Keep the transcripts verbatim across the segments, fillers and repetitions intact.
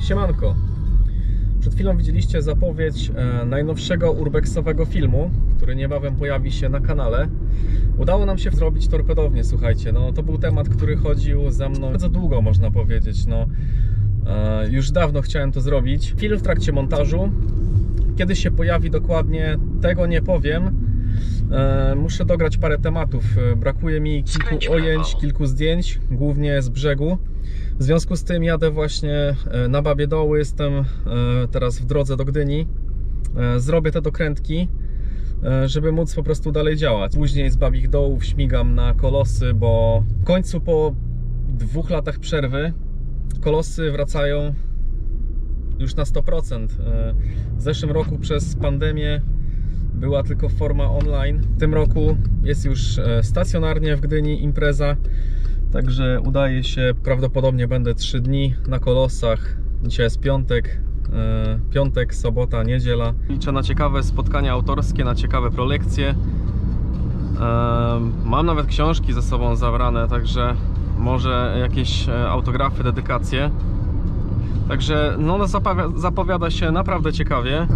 Siemanko. Przed chwilą widzieliście zapowiedź e, najnowszego urbexowego filmu, który niebawem pojawi się na kanale. Udało nam się zrobić torpedownię, słuchajcie. No, to był temat, który chodził za mną bardzo długo, można powiedzieć. No, e, już dawno chciałem to zrobić. Film w trakcie montażu. Kiedy się pojawi dokładnie, tego nie powiem. E, muszę dograć parę tematów. Brakuje mi kilku ujęć, kilku zdjęć, głównie z brzegu. W związku z tym jadę właśnie na Babie Doły, jestem teraz w drodze do Gdyni. Zrobię te dokrętki, żeby móc po prostu dalej działać. Później z Babich Dołów śmigam na Kolosy, bo w końcu po dwóch latach przerwy Kolosy wracają już na sto procent. W zeszłym roku przez pandemię była tylko forma online. W tym roku jest już stacjonarnie w Gdyni impreza. Także udaje się, prawdopodobnie będę trzy dni na Kolosach. Dzisiaj jest piątek, e, piątek, sobota, niedziela. Liczę na ciekawe spotkania autorskie, na ciekawe prelekcje. E, mam nawet książki ze sobą zabrane, także może jakieś autografy, dedykacje. Także no, zapowiada, zapowiada się naprawdę ciekawie.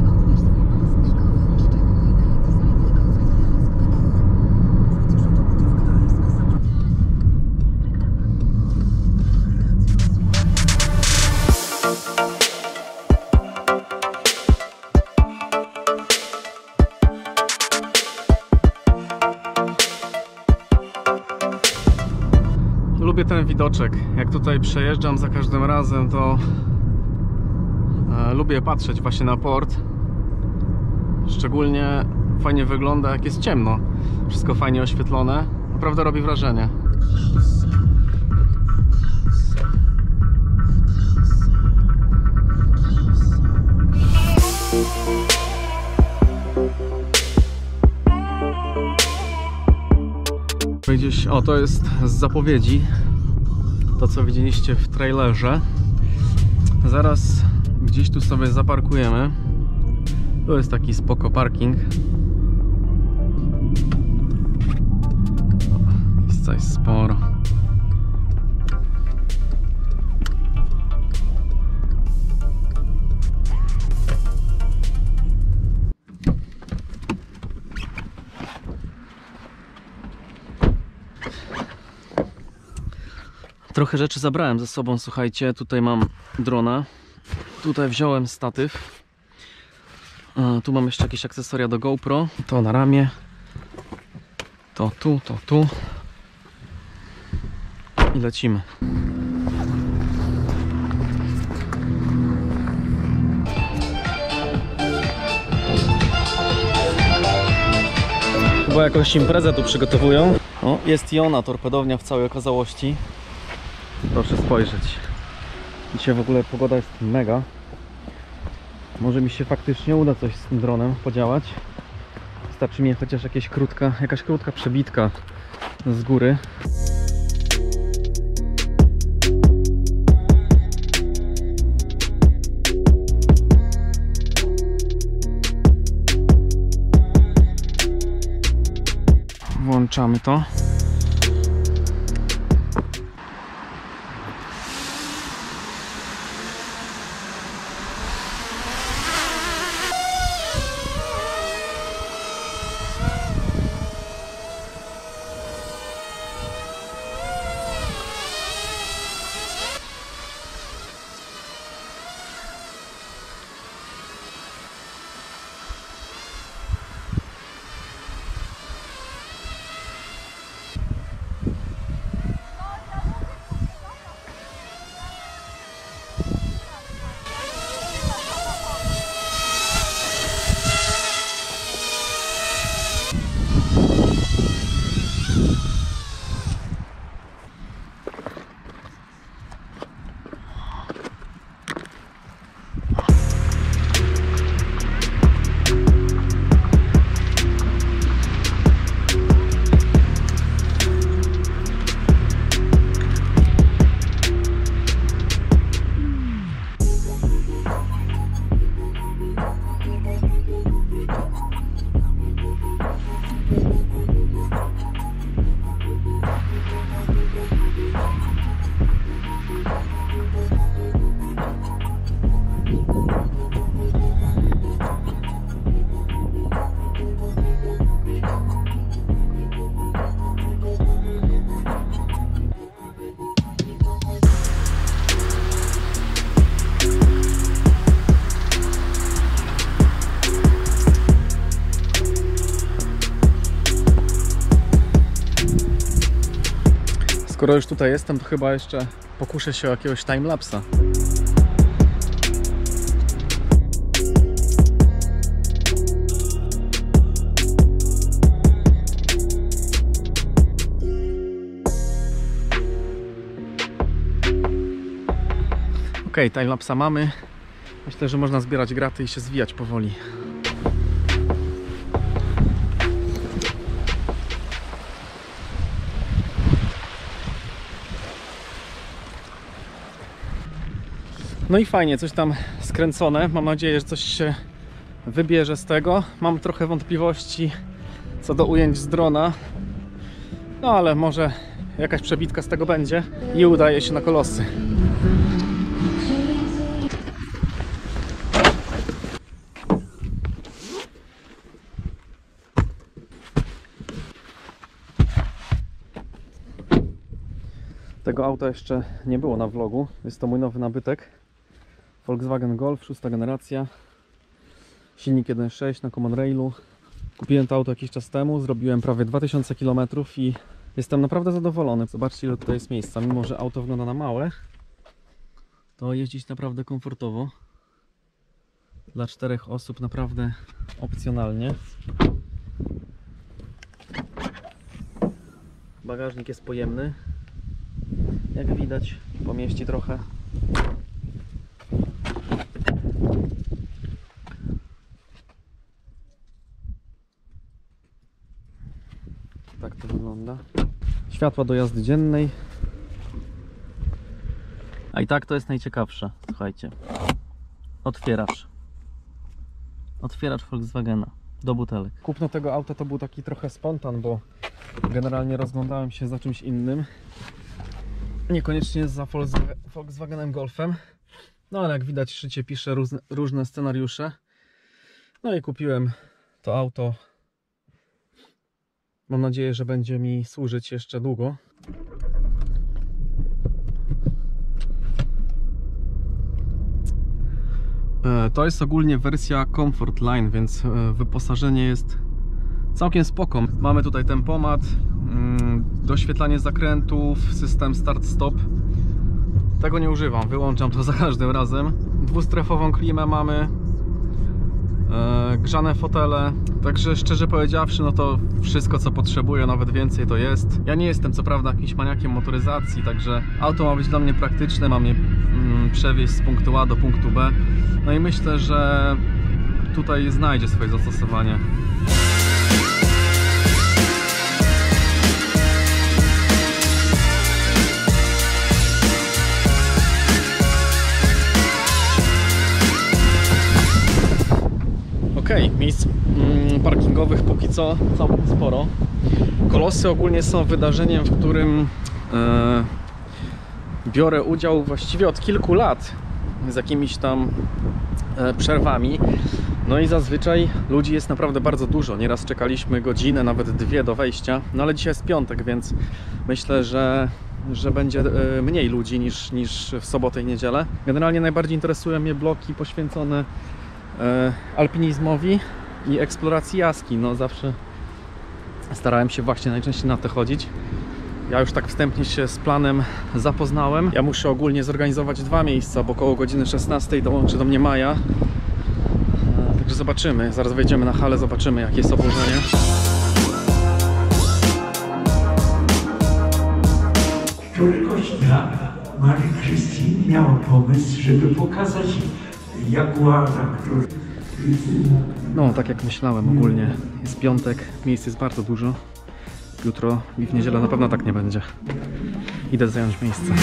Lubię ten widoczek. Jak tutaj przejeżdżam za każdym razem, to e, lubię patrzeć właśnie na port. Szczególnie fajnie wygląda, jak jest ciemno. Wszystko fajnie oświetlone. Naprawdę robi wrażenie. Gdzieś, o, to jest z zapowiedzi, to co widzieliście w trailerze. Zaraz gdzieś tu sobie zaparkujemy. Tu jest taki spoko parking. Miejsca jest sporo. Trochę rzeczy zabrałem ze sobą, słuchajcie. Tutaj mam drona, tutaj wziąłem statyw, tu mam jeszcze jakieś akcesoria do GoPro, to na ramię, to tu, to tu i lecimy. Chyba jakąś imprezę tu przygotowują. O, jest i ona, torpedownia w całej okazałości. Proszę spojrzeć. Dzisiaj w ogóle pogoda jest mega. Może mi się faktycznie uda coś z tym dronem podziałać. Wystarczy mi chociaż jakieś krótka, jakaś krótka przebitka z góry. Włączamy to. Skoro już tutaj jestem, to chyba jeszcze pokuszę się o jakiegoś timelapsa. Ok, timelapsa mamy. Myślę, że można zbierać graty i się zwijać powoli. No i fajnie, coś tam skręcone. Mam nadzieję, że coś się wybierze z tego. Mam trochę wątpliwości co do ujęć z drona. No ale może jakaś przebitka z tego będzie i udaje się na kolosy. Tego auta jeszcze nie było na vlogu. Jest to mój nowy nabytek. Volkswagen Golf, szósta generacja. Silnik jeden przecinek sześć na Common Railu. Kupiłem to auto jakiś czas temu, zrobiłem prawie dwa tysiące kilometrów i jestem naprawdę zadowolony. Zobaczcie, ile tutaj jest miejsca. Mimo że auto wygląda na małe, to jeździć naprawdę komfortowo. Dla czterech osób naprawdę opcjonalnie. Bagażnik jest pojemny. Jak widać, pomieści trochę. Tak to wygląda. Światła do jazdy dziennej. A i tak to jest najciekawsze. Słuchajcie. Otwieracz. Otwieracz Volkswagena do butelek. Kupno tego auta to był taki trochę spontan, bo generalnie rozglądałem się za czymś innym. Niekoniecznie za Volkswagenem Golfem. No ale jak widać, szycie pisze różne, różne scenariusze. No i kupiłem to auto. Mam nadzieję, że będzie mi służyć jeszcze długo. To jest ogólnie wersja Comfort Line, więc wyposażenie jest całkiem spoko. Mamy tutaj tempomat, doświetlanie zakrętów, system start-stop. Tego nie używam, wyłączam to za każdym razem. Dwustrefową klimę mamy, grzane fotele. Także szczerze powiedziawszy, no to wszystko co potrzebuję, nawet więcej to jest. Ja nie jestem co prawda jakimś maniakiem motoryzacji, także auto ma być dla mnie praktyczne, ma mnie mm, przewieźć z punktu A do punktu B. No i myślę, że tutaj znajdzie swoje zastosowanie. Okej, okay, miejsc mm, parkingowych póki co całkiem sporo. Kolosy ogólnie są wydarzeniem, w którym e, biorę udział właściwie od kilku lat z jakimiś tam e, przerwami. No i zazwyczaj ludzi jest naprawdę bardzo dużo. Nieraz czekaliśmy godzinę, nawet dwie do wejścia. No ale dzisiaj jest piątek, więc myślę, że, że będzie e, mniej ludzi niż, niż w sobotę i niedzielę. Generalnie najbardziej interesują mnie bloki poświęcone alpinizmowi i eksploracji jaskiń. No zawsze starałem się właśnie najczęściej na te chodzić. Ja już tak wstępnie się z planem zapoznałem. Ja muszę ogólnie zorganizować dwa miejsca, bo około godziny szesnastej dołączy do mnie Maja. Także zobaczymy. Zaraz wejdziemy na halę, zobaczymy jakie jest obłożenie. Członkostwa Marii Krystyn miała pomysł, żeby pokazać jaguara, który... No, tak jak myślałem ogólnie. Jest piątek, miejsc jest bardzo dużo. Jutro i w niedzielę na pewno tak nie będzie. Idę zająć miejsce.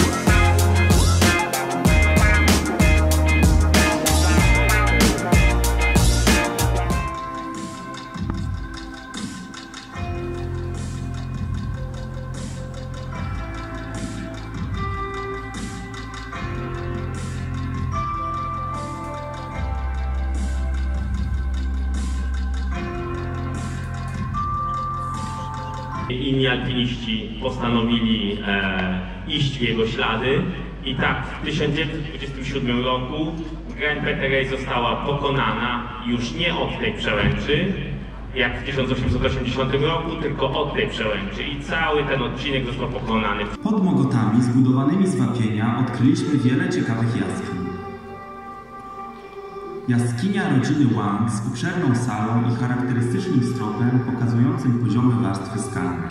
Inni alpiniści postanowili e, iść w jego ślady i tak w tysiąc dziewięćset dwudziestym siódmym roku Grand Peterey została pokonana już nie od tej przełęczy, jak w tysiąc osiemset osiemdziesiątym roku, tylko od tej przełęczy i cały ten odcinek został pokonany. Pod Mogotami zbudowanymi z wapienia odkryliśmy wiele ciekawych jaskiń. Jaskinia rodziny Wang z obszerną salą i charakterystycznym stropem pokazującym poziomy warstwy skalnej.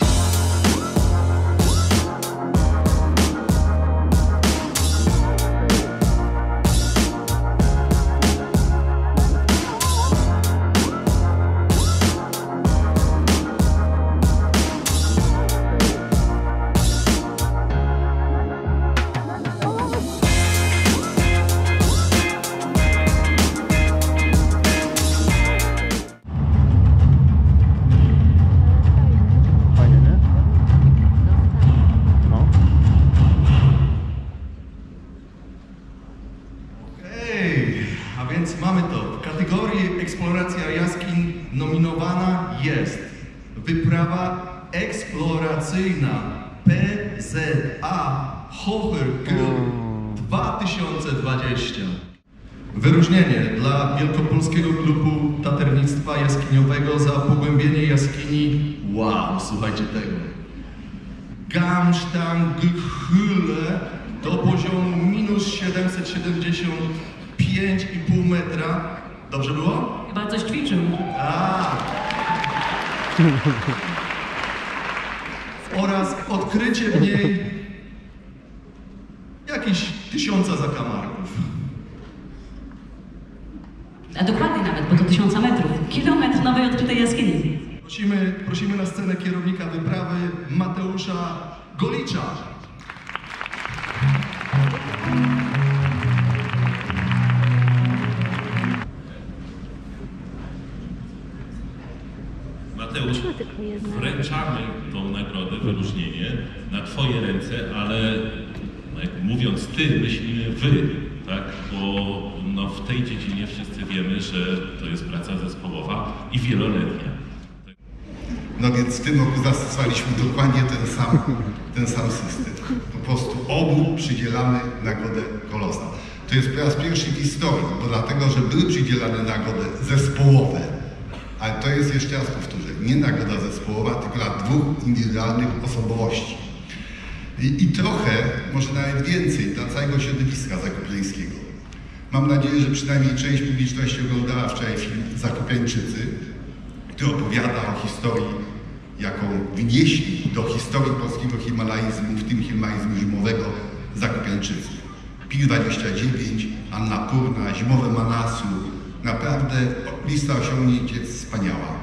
A więc mamy to. W kategorii eksploracja jaskiń nominowana jest wyprawa eksploracyjna P Z A Hochgörl dwa tysiące dwadzieścia. Wyróżnienie dla Wielkopolskiego Klubu Taternictwa Jaskiniowego za pogłębienie jaskini, wow, słuchajcie tego, Gamstangkhöhle do poziomu minus siedemset siedemdziesiąt pięć i pół metra. Dobrze było? Chyba coś ćwiczył. A. Oraz odkrycie w niej jakieś tysiąca zakamarków. A dokładnie nawet, bo to tysiąca metrów. Kilometr nowej odkrytej jaskini. Prosimy, prosimy na scenę kierownika wyprawy Mateusza Golicza. Mateusz, wręczamy tą nagrodę, wyróżnienie na Twoje ręce, ale no jak mówiąc Ty, myślimy Wy, tak? Bo no, w tej dziedzinie wszyscy wiemy, że to jest praca zespołowa i wieloletnia. No więc w tym roku zastosowaliśmy dokładnie ten sam, ten sam system. Po prostu obu przydzielamy nagrodę Kolosa. To jest po raz pierwszy w historii, bo dlatego, że były przydzielane nagrody zespołowe, ale to jest, jeszcze raz powtórzę, nie nagroda zespołowa, tylko dla dwóch indywidualnych osobowości. I, I trochę, może nawet więcej, dla całego środowiska zakopiańskiego. Mam nadzieję, że przynajmniej część publiczności oglądała wczoraj film Zakopiańczycy, który opowiada o historii, jaką wnieśli do historii polskiego himalaizmu, w tym himalaizmu zimowego, Zakopiańczycy. Pir dwadzieścia dziewięć, Annapurna, Zimowe Manasu. Naprawdę lista osiągnięć jest wspaniała.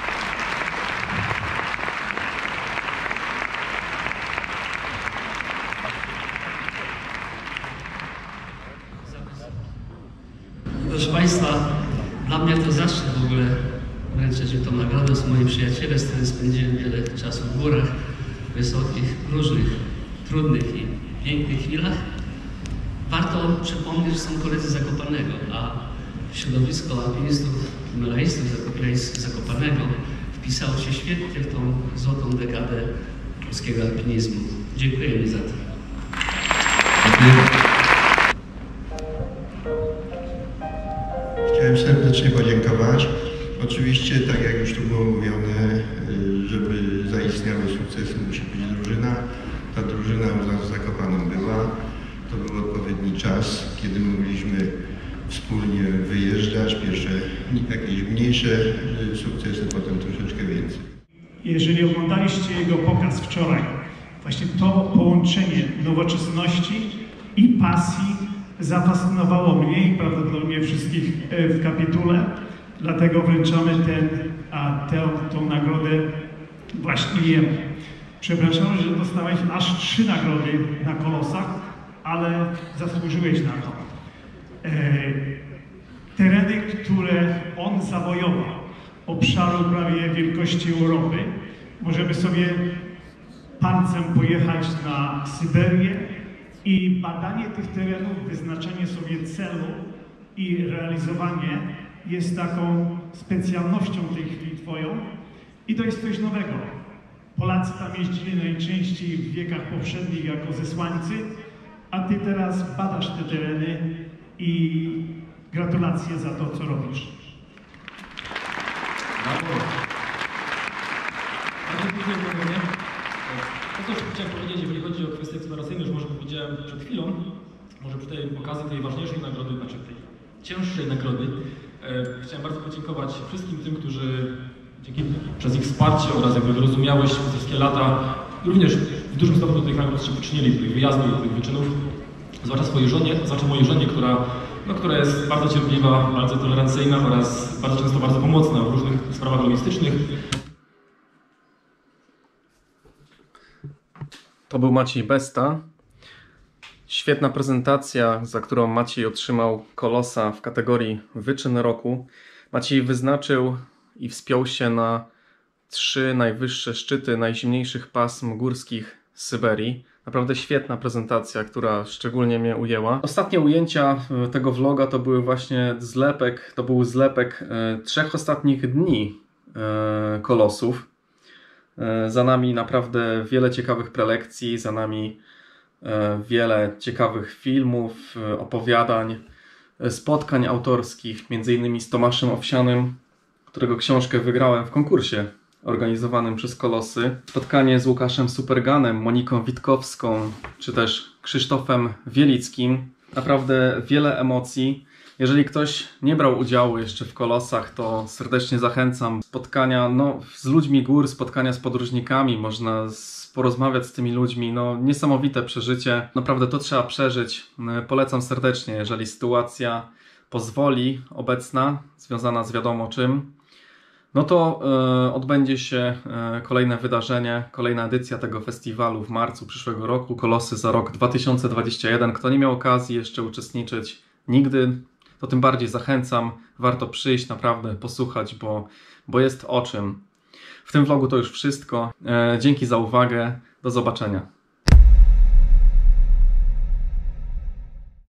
Proszę Państwa, dla mnie to zaszczyt w ogóle wręczać im tą nagrodę. Są moi przyjaciele, z którymi spędziłem wiele czasu w górach, wysokich, różnych, trudnych i pięknych chwilach. Warto przypomnieć, że są koledzy z Zakopanego, a środowisko alpinistów, himalaistów z Zakopanego wpisało się świetnie w tą złotą dekadę polskiego alpinizmu. Dziękuję mi za to. Chciałem serdecznie podziękować. Oczywiście, tak jak już tu było mówione, żeby zaistniały sukcesy, musi być drużyna. Ta drużyna u nas w Zakopanem była. To był odpowiedni czas, kiedy mogliśmy wspólnie wyjeżdżać. Pierwsze jakieś mniejsze sukcesy, potem troszeczkę więcej. Jeżeli oglądaliście jego pokaz wczoraj, właśnie to połączenie nowoczesności i pasji zafascynowało mnie i prawdopodobnie wszystkich w kapitule. Dlatego wręczamy ten, a tę, tą nagrodę właśnie jemu. Przepraszam, że dostałeś aż trzy nagrody na Kolosach, ale zasłużyłeś na to. E, tereny, które on zawojował, obszaru prawie wielkości Europy, możemy sobie pancem pojechać na Syberię i badanie tych terenów, wyznaczenie sobie celu i realizowanie jest taką specjalnością tej chwili Twoją i to jest coś nowego. Polacy tam jeździli najczęściej w wiekach poprzednich jako zesłańcy, a Ty teraz badasz te tereny i gratulacje za to, co robisz. Brawo. Dziękuję bardzo. To, co chciałem powiedzieć, jeżeli chodzi o kwestie eksploracyjne, już może powiedziałem przed chwilą, może przy tej okazji tej ważniejszej nagrody, znaczy tej cięższej nagrody, e, chciałem bardzo podziękować wszystkim tym, którzy dzięki przez ich wsparcie oraz jakby wyrozumiałość przez wszystkie lata również w dużym stopniu do tych nagród się przyczynili, do tych wyjazdów, do tych wyczynów. Zwłaszcza swojej żonie, zwłaszcza mojej żonie, która, no, która jest bardzo cierpliwa, bardzo tolerancyjna oraz bardzo często bardzo pomocna w różnych sprawach logistycznych. To był Maciej Besta. Świetna prezentacja, za którą Maciej otrzymał Kolosa w kategorii Wyczyn Roku. Maciej wyznaczył i wspiął się na trzy najwyższe szczyty najzimniejszych pasm górskich Syberii. Naprawdę świetna prezentacja, która szczególnie mnie ujęła. Ostatnie ujęcia tego vloga to były właśnie zlepek, to był zlepek e, trzech ostatnich dni e, Kolosów. E, za nami naprawdę wiele ciekawych prelekcji, za nami e, wiele ciekawych filmów, e, opowiadań, e, spotkań autorskich, między innymi z Tomaszem Owsianym, którego książkę wygrałem w konkursie organizowanym przez Kolosy. Spotkanie z Łukaszem Superganem, Moniką Witkowską, czy też Krzysztofem Wielickim. Naprawdę wiele emocji. Jeżeli ktoś nie brał udziału jeszcze w Kolosach, to serdecznie zachęcam. Spotkania no, z ludźmi gór, spotkania z podróżnikami, można porozmawiać z tymi ludźmi. No, niesamowite przeżycie. Naprawdę to trzeba przeżyć. Polecam serdecznie, jeżeli sytuacja pozwoli, obecna, związana z wiadomo czym. No to y, odbędzie się y, kolejne wydarzenie, kolejna edycja tego festiwalu w marcu przyszłego roku. Kolosy za rok dwa tysiące dwudziesty pierwszy. Kto nie miał okazji jeszcze uczestniczyć nigdy, to tym bardziej zachęcam. Warto przyjść, naprawdę posłuchać, bo, bo jest o czym. W tym vlogu to już wszystko. Y, dzięki za uwagę. Do zobaczenia.